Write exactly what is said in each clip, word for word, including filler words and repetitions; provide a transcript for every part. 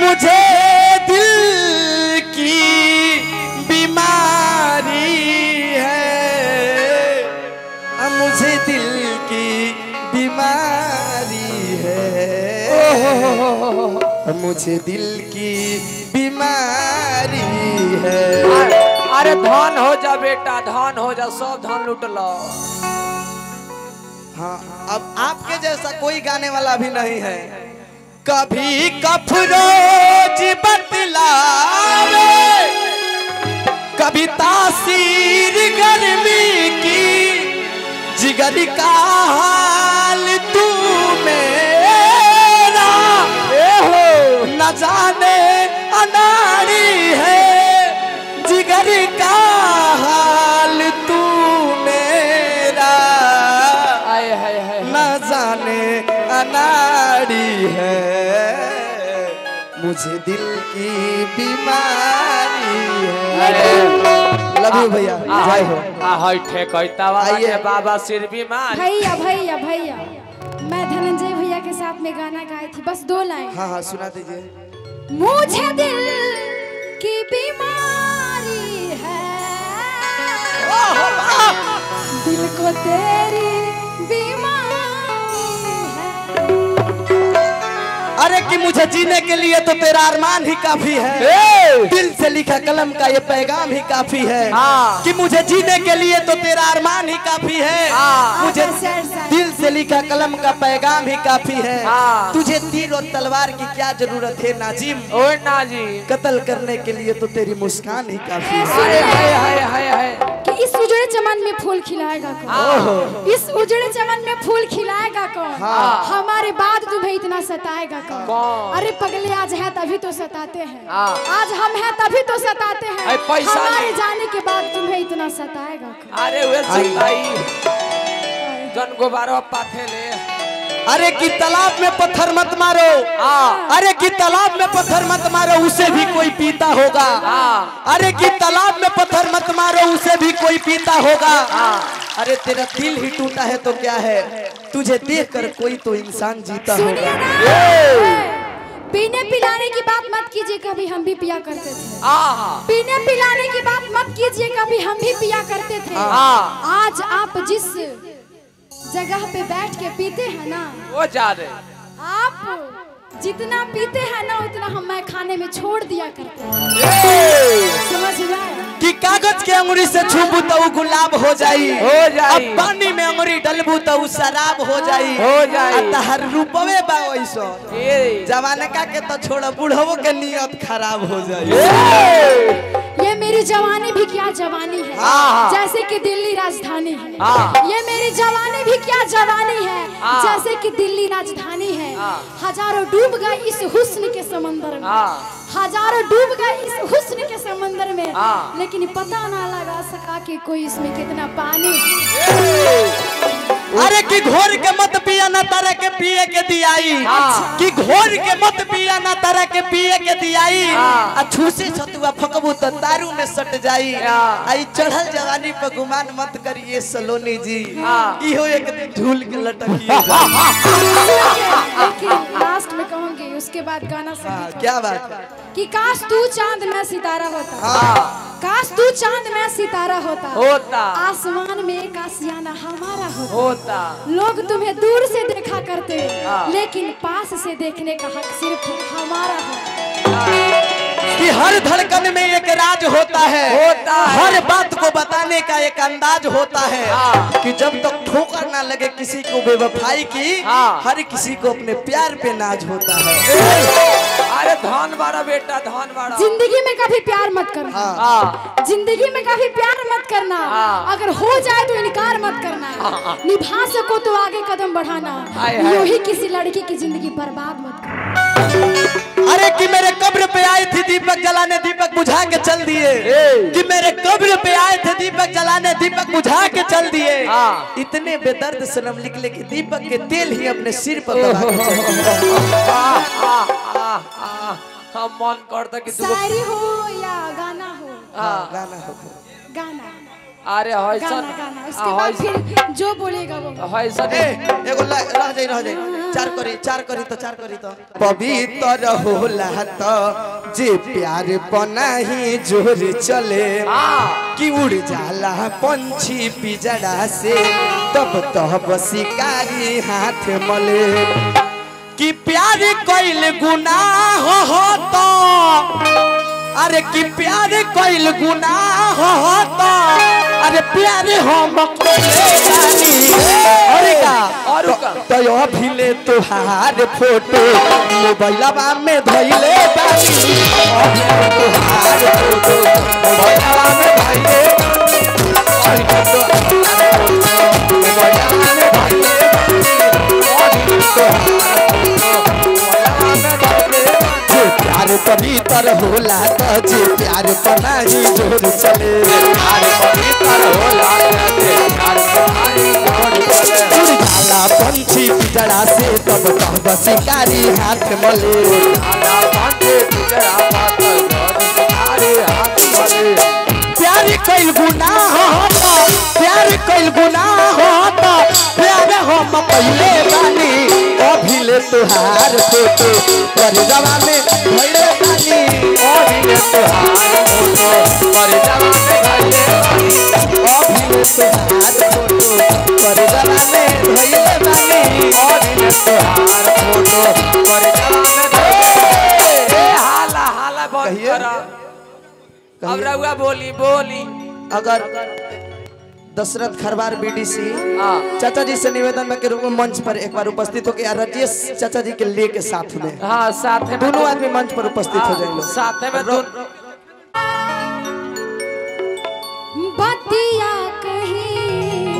मुझे दिल की बीमारी है, मुझे दिल की बीमारी है, मुझे दिल की बीमारी है। अरे धन हो जा बेटा, धन हो जा, सब धन लूट लो। हाँ, अब आपके जैसा कोई गाने वाला भी नहीं है। कभी कफरोज बतलावे, कभी तासीर गर्मी की, जिगर का हाल तू मेरा न जाने अनाड़ी है, जिगर का हाल तू मेरा न जाने अनाड़ी है, मुझे दिल की बीमारी है। लव यू भैया, जय हो। हाय ठेकैता वाला बाबा सिर बीमार। भैया भैया भैया मैं धनंजय भैया के साथ में गाना गाई थी, बस दो लाइन। हाँ हाँ सुना दीजिए। मुझे दिल की बीमारी है, दिल को तेरी बीमारी है। अरे कि मुझे जीने के लिए तो तेरा अरमान ही काफी है, दिल से लिखा कलम का ये पैगाम ही काफी है। कि मुझे जीने के लिए तो तेरा अरमान ही काफी है, मुझे दिल से लिखा कलम का पैगाम ही काफी है। तुझे तीर और तलवार की क्या जरूरत है नाजिम, ओ नाजिम, कत्ल करने के लिए तो तेरी मुस्कान ही काफी है। हाय हाय हाय हाय हाय कि इस उजड़े चमन में फूल खिलाएगा कौन, इस उजड़े चमन में फूल खिलाएगा कौन, हमारे बाद तुम्हें इतना सताएगा कौन। अरे पगले आज है तभी तो सताते हैं, आज हम हैं तभी तो सताते हैं, हमारे जाने के बाद तुम्हें इतना सताएगा कौन। अरे वे सताई जन गोबारो पाथे ले। अरे कि तालाब में पत्थर मत मारो, अरे कि तालाब में पत्थर मत मारो, उसे भी कोई पीता होगा। अरे कि तालाब में पत्थर मत मारो, उसे भी कोई पीता होगा। अरे तेरा दिल ही टूटा है तो क्या है, तुझे देखकर कोई तो इंसान जीता होगा। पीने पिलाने की बात मत कीजिए, कभी हम भी पिया करते थे। पीने पिलाने की बात मत कीजिए, कभी हम भी पिया करते थे। आज आप जिस जगह पे बैठ के पीते हैं ना, वो जा रहे आप जितना पीते हैं ना उतना हम मैं खाने में छोड़ दिया करते हैं। समझ रहा है कि कागज के अंगुरी से छूबू तो वो गुलाब हो जाई, हो जाई। अब पानी में अंगुरी डलबू तो वो शराब हो जाई, हो जाई। तहर रूपवे बा वैसो, जवान का के तो छोड़ बूढ़ों के नियत खराब हो जाई। ये मेरी जवानी भी क्या जवानी है, जैसे कि दिल्ली राजधानी है। ये मेरी जवानी भी क्या जवानी है, जैसे कि दिल्ली राजधानी है। हजारों डूब गए इस हुस्न के समंदर में, हजारों डूब गए इस हुस्न के समंदर में, लेकिन पता ना लगा सका कि कोई इसमें कितना पानी। अरे कि घोर के मत पिया ना तरह के पिए के दियाई, कि घोर के मत पिया ना तरह के पिए के दियाई, अछूसे छतुआ फकबू तो तारू में सट जाई। आई चढ़ल जवानी पर गुमान मत करिए सलोनी जी, इहो एक दिन झूल के लटकिए। लेकिन लास्ट में कहूंगी, उसके बाद गाना सुनिए। क्या बात कि काश तू चांद में सितारा होता, काश तू चांद में सितारा होता, होता आसमान में एक आशियाना हमारा होता, होता। लोग तुम्हें दूर से देखा करते, लेकिन पास से देखने का हक सिर्फ हमारा है। कि हर धड़कन में एक राज होता है, होता है। हर बात को बताने का एक अंदाज होता है, कि जब तक तो ठोकर ना लगे किसी को बेवफाई की, हर किसी को अपने प्यार पे नाज होता है। अरे धन बाड़ा बेटा, धन बाड़ा। जिंदगी में कभी प्यार मत करना, जिंदगी में कभी प्यार मत करना, अगर हो जाए तो इनकार मत करना, निभा सको तो आगे कदम बढ़ाना, यूं ही किसी लड़की की जिंदगी बर्बाद मत करना। अरे कि मेरे कब्र पे आई थी दीपक जलाने, दीपक बुझा के चल दिए, कि मेरे कब्र पे आए थे दीपक जलाने, दीपक बुझा के चल दिए। इतने बेदर्द सनम निकले कि दीपक के तेल ही अपने सिर पर दबा के चल दिए। हम मन करता कि शायरी हो या गाना हो, गाना हो, गाना अरे हॉइसन गाना गाना उसके बाद फिर जो बोलेगा वो हॉइसन ए एगो रह जाई रह जाई चार करी चार करी तो चार करी तो पवित्र होला तो जे प्यार पनाही जोर चले कि उड़ जाला पंछी पिजड़ा से तब तब शिकारी हाथ मले कि प्यार कइल गुनाह हो तो अरे कि प्यार कइल गुनाह हो तो अरे प्यार हम कोले जानी अरे का और का तो यो भिले तोहार फोटो मोबाइलवा में धइले बानी तोहार फोटो मोबाइलवा में धइले और तो मोबाइलवा में धइले और तो प्यार पवित्र होला तो जे प्यार पनाही जोर चले प्यार पवित्र होला जे प्यार पनाही जोर चले उड़ जाला पंछी पिजड़ा से तब तब शिकारी हाथ मले उड़ जाला पंछी पिजड़ा से तब शिकारी हाथ मले प्यार कइल गुनाह होता प्यार कइल गुनाह होता प्यार हम पहले बानी अभिले तोहार फोटो पर जवाने भइले बानी अभिले तोहार फोटो पर जवाने भइले बानी अभिले तोहार फोटो पर जवाने भइले बानी अभिले तोहार फोटो पर जवाने भइले ए हाला हाला बंद कर अब रउआ बोली बोली अगर दशरथ खरवार बीडीसी चाचा जी से निवेदन में के रूप में मंच पर एक बार उपस्थित होकर राजेश चाचा जी के लेके साथ में हाँ साथ में दोनों आदमी मंच पर उपस्थित हो जाएंगे साथ में दोनों बतिया कहीं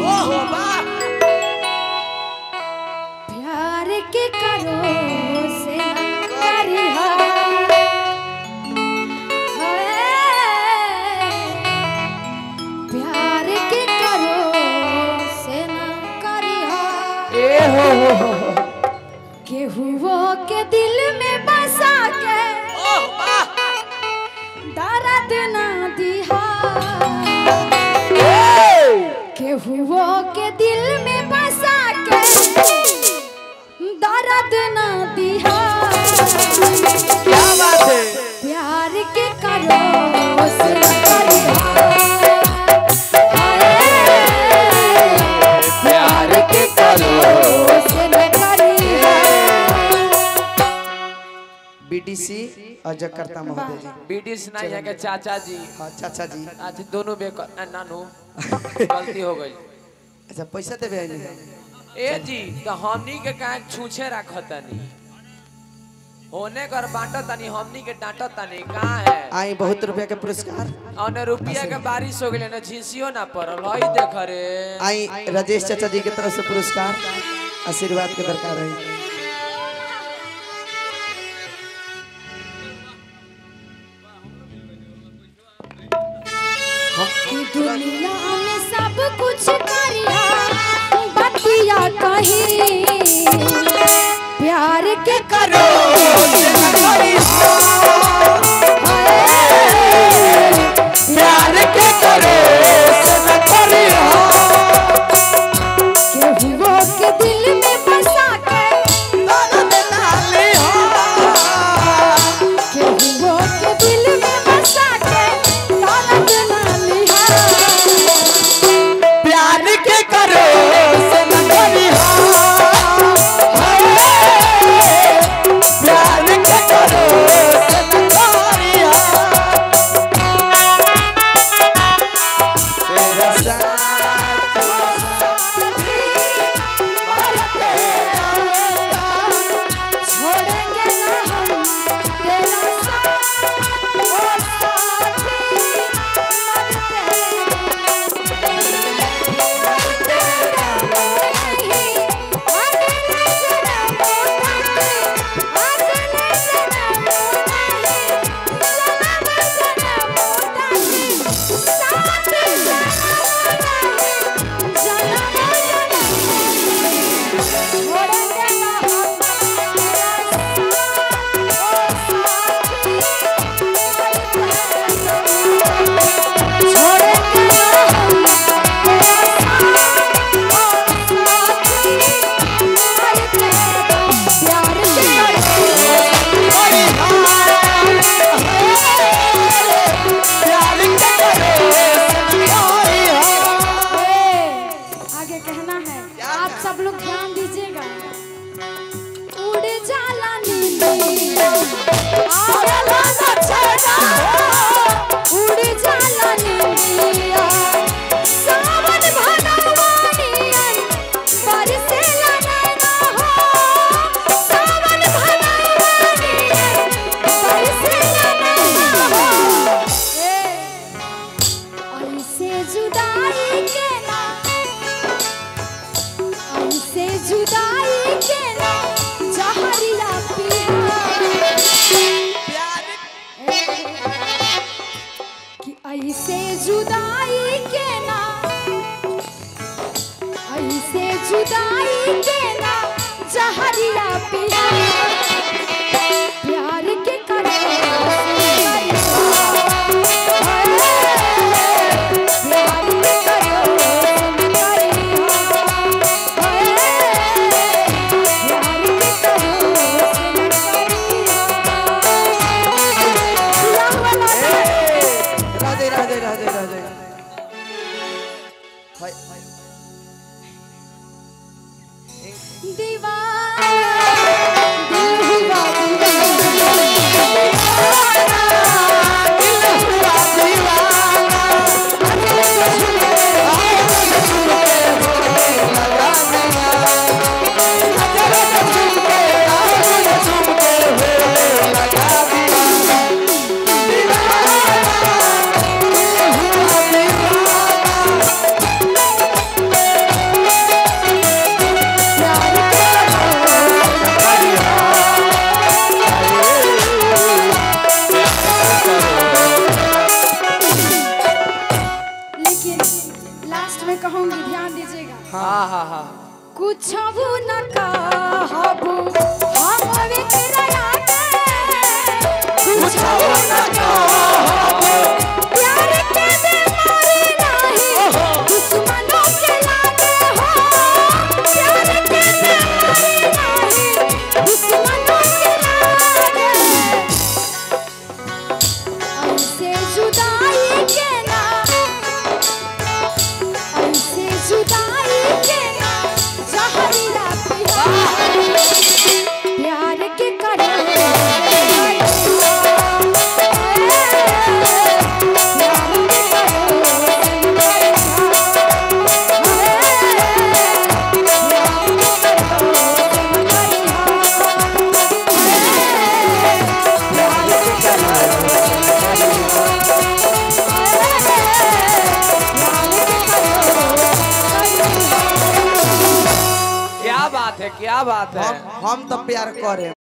प्यार के करो से करिहा प्यार के करो से न करिहा ए हो हो हो केहुओ के दिल में बसा के दर्द ना दिहा केहुओ के दिल में बसा के दर्द ना दिहा क्या बात है प्यार के करो से न करिहा प्यार के करो से न करिहा बीडीसी अजय करता महोदय जी बीडीसी नहीं है के चाचा जी हाँ चाचा जी आज दोनों बेकार नानू गलती हो गई अच्छा पैसा देवे ए जी तो हमनी के काहे छूछे रखतनी होने कर बांटतनी हमनी के डांटतनी कहां है आई बहुत रुपया के पुरस्कार औने रुपया के बारिश हो गेले ना झिसियो ना पड़ल हई देख रे आई राजेश चाचा जी की तरफ से पुरस्कार आशीर्वाद के दरकार है दुनिया में सब कुछ करिया बतिया कहीं प्यार के करो प्यार के करो केहुओ के दिल में बसा के केहुओ के दिल में बसा के दर्द ना लिहा प्यार के करो से न करिहा प्यार के जुदाई के ना ऐसे जुदाई के ना जहरिया पिया प्यार के करो प्यार के कहूंगी, ध्यान दीजिएगा। हाँ हाँ हाँ कुछ न कहबू हम विकराया कुछ न कहबू प्यार के बीमारी नहीं दुश्मनों के लागे हो प्यार के बीमारी नहीं दुश्मनों के लागे ऐसे जुदाई के ना ऐसे जुदाई के ना जहरीला पिया प्यार के करे क्या बात है, क्या बात है। हम हम तो प्यार करे।